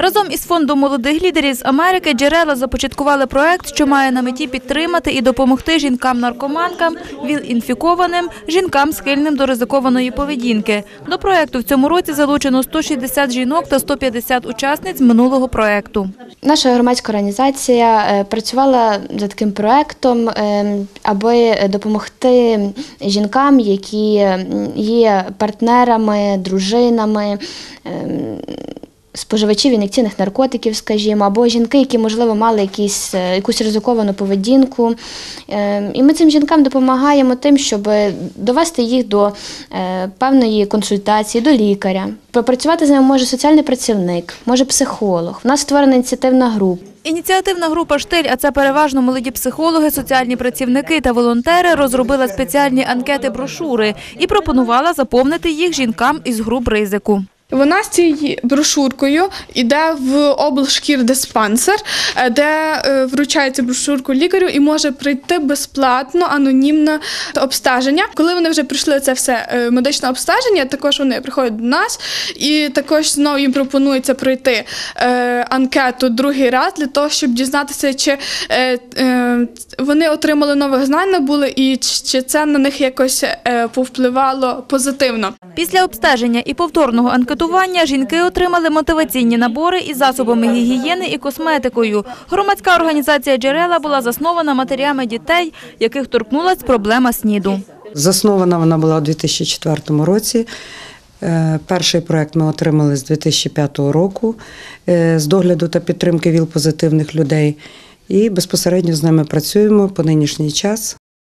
Разом із Фондом молодих лідерів з Америки «Джерела» започаткували проект, що має на меті підтримати і допомогти жінкам-наркоманкам, ВІЛ-інфікованим, жінкам, схильним до ризикованої поведінки. До проекту в цьому році залучено 160 жінок та 150 учасниць минулого проекту. Наша громадська організація працювала за таким проектом, аби допомогти жінкам, які є партнерами, дружинами, споживачів ін'єкційних наркотиків, скажімо, або жінки, які, можливо, мали якусь ризиковану поведінку. І ми цим жінкам допомагаємо тим, щоб довести їх до певної консультації, до лікаря. Попрацювати з ними може соціальний працівник, може психолог. У нас створена ініціативна група. Ініціативна група «Штиль», а це переважно молоді психологи, соціальні працівники та волонтери, розробила спеціальні анкети-брошури і пропонувала заповнити їх жінкам із груп ризику. Вона з цією брошуркою йде в облшкірдиспансер, де вручається брошурку лікарю і може прийти безплатно, анонімне обстеження. Коли вони вже пройшли це все медичне обстеження, також вони приходять до нас і також знову їм пропонується пройти анкету другий раз для того, щоб дізнатися, чи вони отримали нових знань, набули і чи це на них якось повпливало позитивно. Після обстеження і повторного анкетування жінки отримали мотиваційні набори із засобами гігієни і косметикою. Громадська організація «Джерела» була заснована матерями дітей, яких торкнулась проблема СНІДу. Заснована вона була у 2004 році. Перший проект ми отримали з 2005 року з догляду та підтримки ВІЛ-позитивних людей. І безпосередньо з ними працюємо по нинішній час.